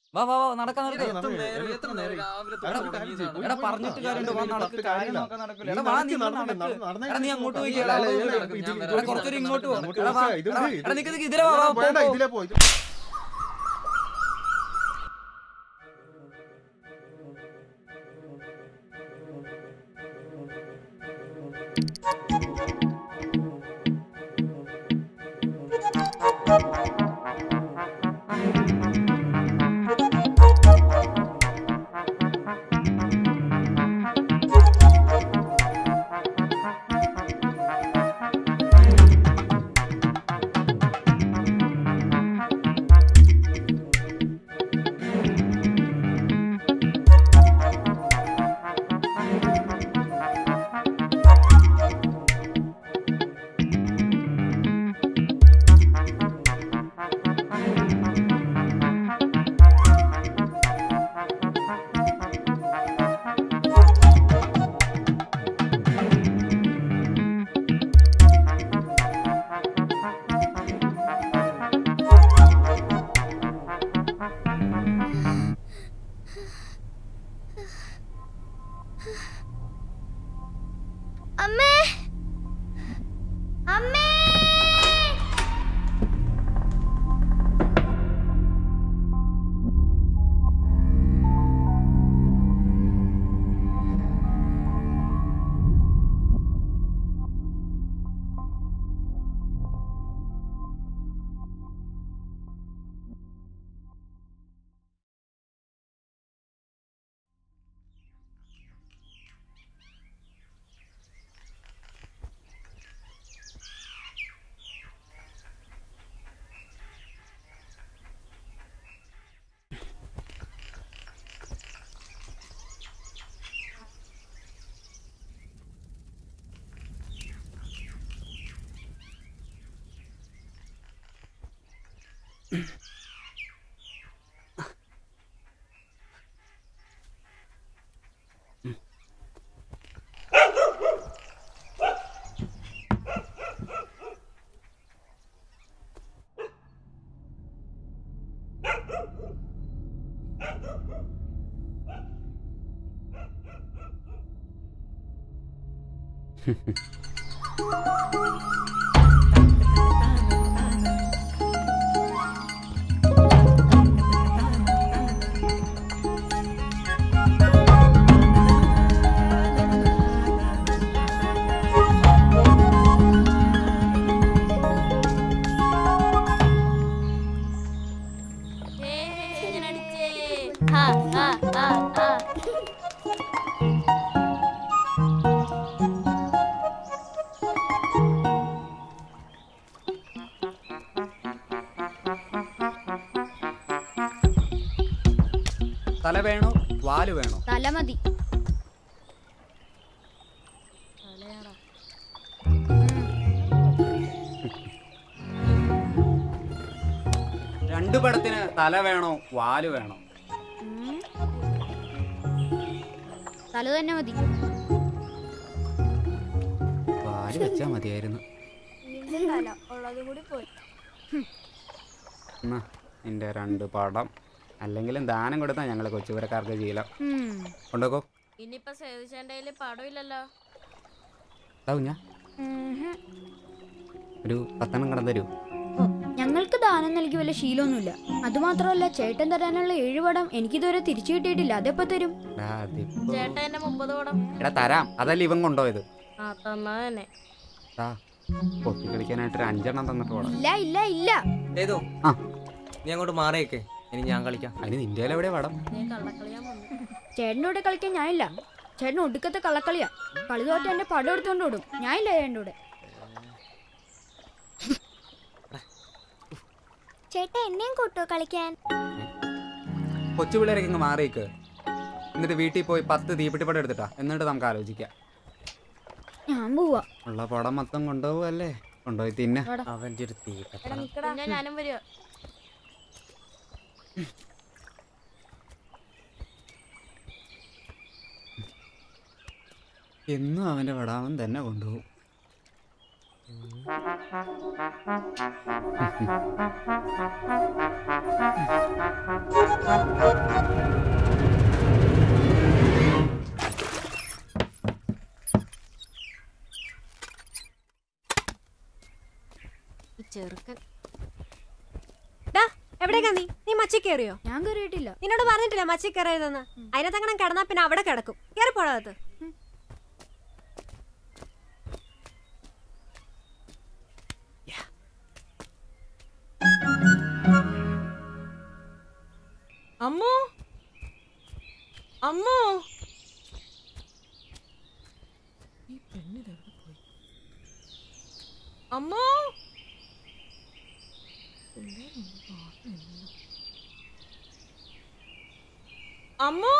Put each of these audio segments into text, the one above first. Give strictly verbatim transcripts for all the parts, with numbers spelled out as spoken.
വാ വാ വാ നടക്കാൻ നടക്ക്. എടാ പറഞ്ഞിട്ട് കാര്യമുണ്ട്. വാ നടക്ക്. കാര്യം നോക്കാൻ നടക്കില്ല. എടാ വാ നീ നടക്ക്. എടാ നീ അങ്ങോട്ട് പോയി. കുറച്ചൊരു ഇങ്ങോട്ട് പോ. എടാ വാ. എടാ നിക്ക് നിക്ക് ഇതിലെ വാ. തല വേണോ വാല് വേണോ? തല മതി. രണ്ടു പടത്തിന് തല വേണോ വാല് വേണോ? തല തന്നെ മതി. വാല് വെച്ചാ മതിയായിരുന്നു. നിന്റെ രണ്ട് പടം അല്ലെങ്കിലും ദാനം കൊടുത്താ ഞങ്ങള് കൊച്ചുപുരക്കാർക്ക് ശീലം. കൊണ്ടോക്കോ. ഇനിയിപ്പോ സേതുചേട്ടയില് പടമില്ലല്ലോ. ഒരു പത്തെണ്ണം കടം തരൂ. ഞങ്ങൾക്ക് ദാനം നൽകി വല്ല ശീലമൊന്നുമില്ല. അതുമാത്രമല്ല ചേട്ടൻ തരാനുള്ള ഏഴ് പടം എനിക്കിതുവരെ തിരിച്ചു കിട്ടിയിട്ടില്ല. അതെപ്പോ തരും? ചേട്ടൻ മുപ്പത് പടം എടാ തരാം. അതല്ല ഇവൻ കൊണ്ടുപോയത്. പൊത്തി കളിക്കാനായിട്ട് ഒരു അഞ്ചെണ്ണം തന്നിട്ട് പോടാ. ഇല്ല ഇല്ല ഇല്ല. ഏതോ ആ നീ അങ്ങോട്ട് മാറിയേക്കെ. ഇനി ഞാൻ കളിക്കാം. അതിന് നിന്റെ എവിടെ പടം? ചേട്ടൻ്റെ കൂടെ കളിക്കാൻ ഞാനില്ല. ചേട്ടൻ ഒടുക്കത്തെ കള്ളക്കളിയാ. കളി തോറ്റ എന്റെ പടം എടുത്തോണ്ട് ഓടും. ഞാനില്ല ചേട്ടൻ്റെ കൂടെ. ചേട്ടാ എന്നെയും കൂട്ടോ കളിക്കാൻ? കൊച്ചു പിള്ളേരൊക്കെ ഇങ്ങ് മാറിയേക്ക്. എന്നിട്ട് വീട്ടിൽ പോയി പത്ത് തീപ്പെട്ടി പടം എടുത്തിട്ടാ. എന്നിട്ട് നമുക്ക് ആലോചിക്കാം. ഞാൻ പോവാ. ഉള്ള പടം മൊത്തം കൊണ്ടുപോവല്ലേ? കൊണ്ടുപോയി തിന്നെ. അവന്റെ ഒരു തീപ്പെട്ടി. ഞാനും വരുവാ. എന്നും അവന്റെ പടാവൻ തന്നെ കൊണ്ടുപോകും. ചെറുക്കൻ എവിടേക്കാ നീ നീ മച്ചി കയറിയോ? ഞാൻ കയറിയിട്ടില്ല. നിന്നോട് പറഞ്ഞിട്ടില്ല മച്ചി കയറിയതെന്ന്. അതിനകത്തങ്ങനെ കിടന്നാ പിന്നെ അവിടെ കിടക്കും. കയറി പോടാകത്ത്. അമ്മോ അമ്മോ ഈ പെണ്ണിതെവിടെ പോയി? അമ്മോ അമ്മോ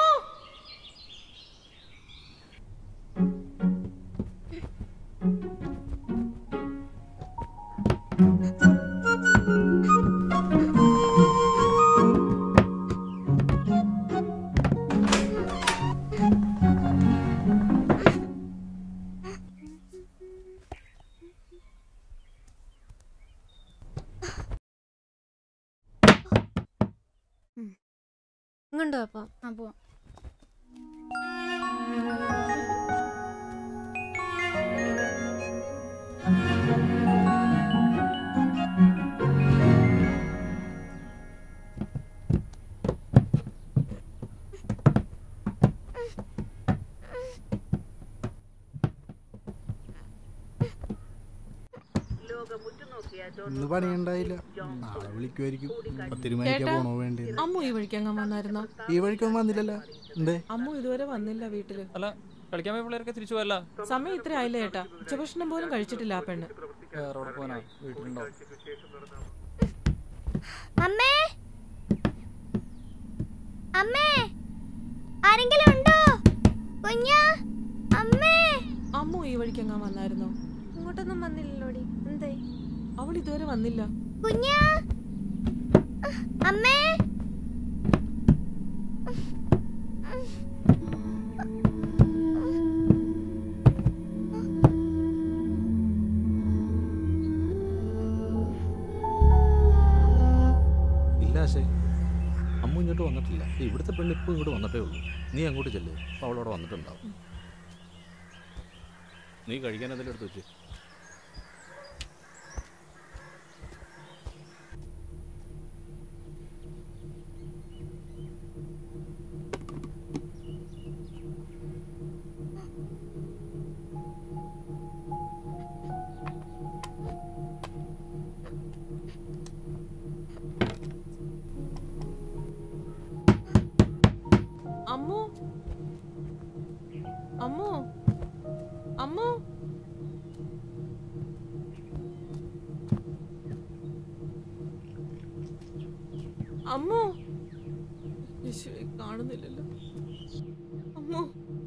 ഇങ്ങോട്ടോ അപ്പൊ അപ്പോ ഇന്ന് പണിയുണ്ടായില്ല, നാളെ വിളിക്കുമായിരിക്കും. പത്തിരുമണിക്കാ പോണോ വേണ്ടി? അമ്മു ഈ വഴിക്ക് അങ്ങ് വന്നായിരുന്നോ? ഈ വഴിക്കൊന്നും വന്നില്ലല്ലോ. എന്തേ? അമ്മു ഇതുവരെ വന്നില്ല വീട്ടില്. അല്ല, കളിക്കാൻ പോയ പിള്ളേരൊക്കെ തിരിച്ചു പോയല്ല. സമയം ഇത്ര ആയില്ല ഏട്ടാ. ഉച്ചഭക്ഷണം പോലും കഴിച്ചിട്ടില്ല ആ പെണ്ണ്. വേറെ പോനാ വീട്ടിലുണ്ടോ? അമ്മേ അമ്മേ ആരെങ്കിലും ഉണ്ടോ? കുഞ്ഞാ അമ്മേ. അമ്മു ഈ വഴിക്ക് അങ്ങ് വന്നായിരുന്നോ? ഇങ്ങോട്ടൊന്നും വന്നില്ലല്ലോടി. എന്തേ? അവൾ ഇതുവരെ വന്നില്ല. കുഞ്ഞാ അമ്മേ. ഇല്ല ആശേ, അമ്മ ഇങ്ങോട്ട് വന്നിട്ടില്ല. ഇവിടുത്തെ പെണ്ണ് ഇപ്പം ഇങ്ങോട്ട് വന്നിട്ടേ ഉള്ളൂ. നീ അങ്ങോട്ട് ചെല്ലേ, അപ്പോൾ അവളവിടെ വന്നിട്ടുണ്ടാവും. നീ കഴിക്കാൻ എന്തെങ്കിലും എടുത്ത് വെച്ച്. അമ്മു അമ്മു അമ്മു അമ്മു യേശുവേ, കാണുന്നില്ലല്ലോ. അമ്മു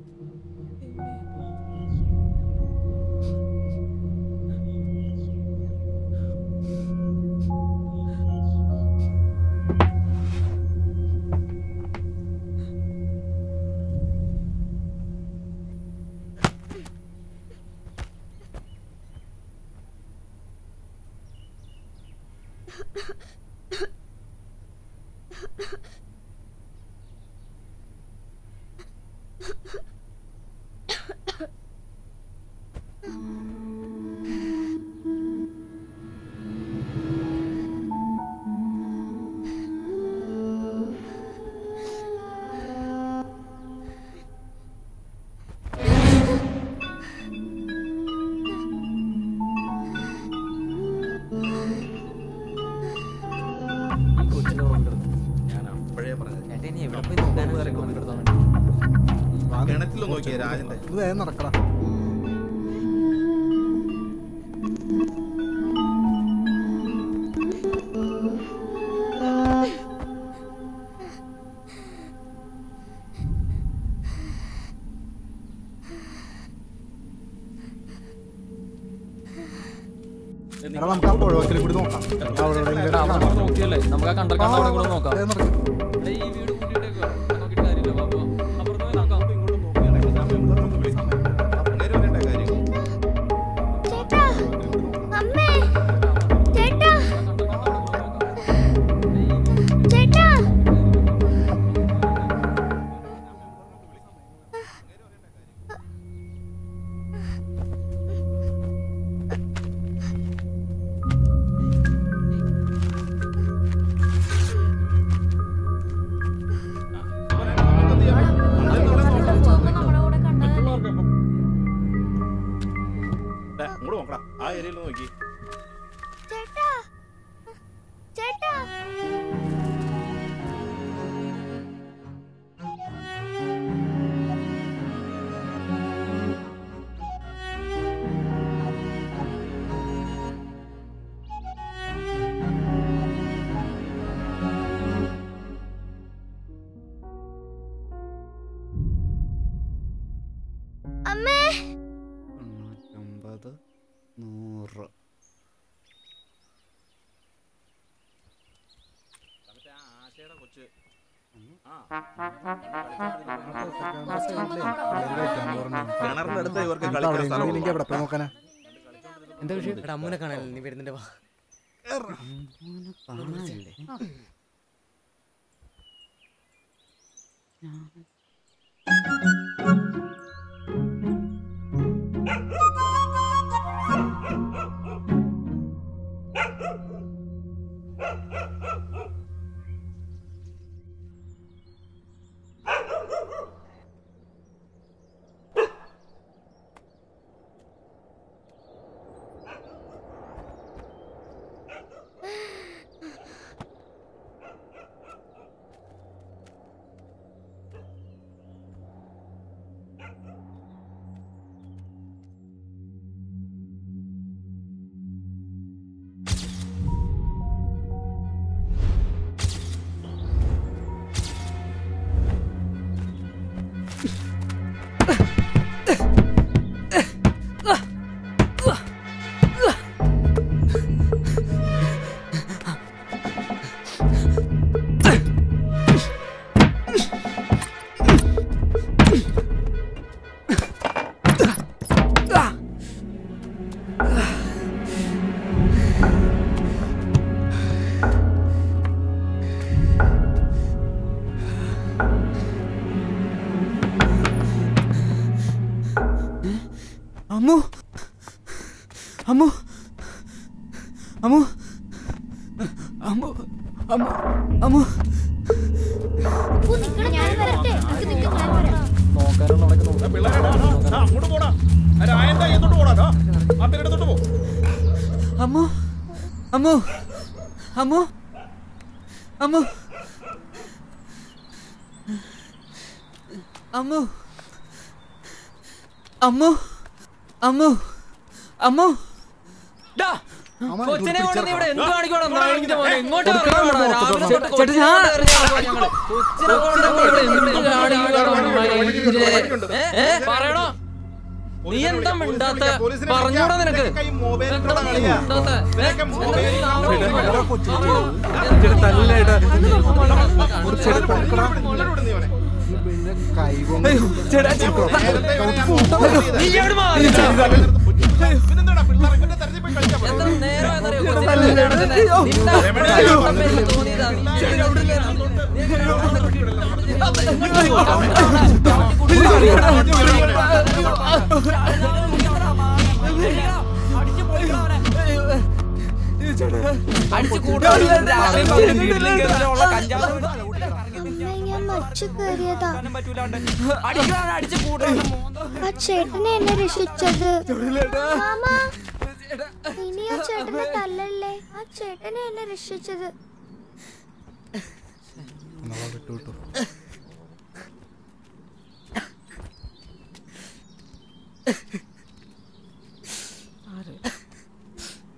നടക്കടാ. നമുക്ക് ആ പുഴവക്കിൽ കൂടി നോക്കാം. നോക്കിയല്ലേ, നമുക്ക് ആ കണ്ടൽ കണ്ട കൂടെ നോക്കാം. നടക്കും. ഈ വീട് കൂട്ടിയിട്ടേക്കുവാ, നോക്കിയിട്ട് കാര്യമില്ല. ബാബു അപ്പുറത്ത് പോയി നോക്കാം. ചേട്ടാ എന്താ വിഷയം? എടാ അമ്മൂനെ കാണാനല്ലേ നീ വരുന്നുണ്ട്, വാ. അമ്മു അമ്മു അമ്മു അമ്മു അമ്മു അമ്മു ഞാൻ വരട്ടെ. നിക്ക് നിക്ക് ഞാൻ വരാം. അമ്മു അമ്മു അമ്മു അമ്മു അമ്മു അമ്മു അമ്മു അമ്മു ഡാ കൊച്ചിനെ കൊണ്ട് നീ ഇവിടെ എന്ത് കാണിക്കണം? ഇങ്ങോട്ട് പറയണോ? നീ എന്താ മിണ്ടാത്ത? പറഞ്ഞൂടാ നിനക്ക്? ആ ചേട്ടനെ എന്നെ രക്ഷിച്ചത്. ഇനി ആ ചേട്ടനെ തല്ലല്ലേ. ആ ചേട്ടനെ എന്നെ രക്ഷിച്ചത്.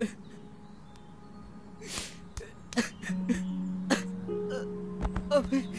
അമ്മേ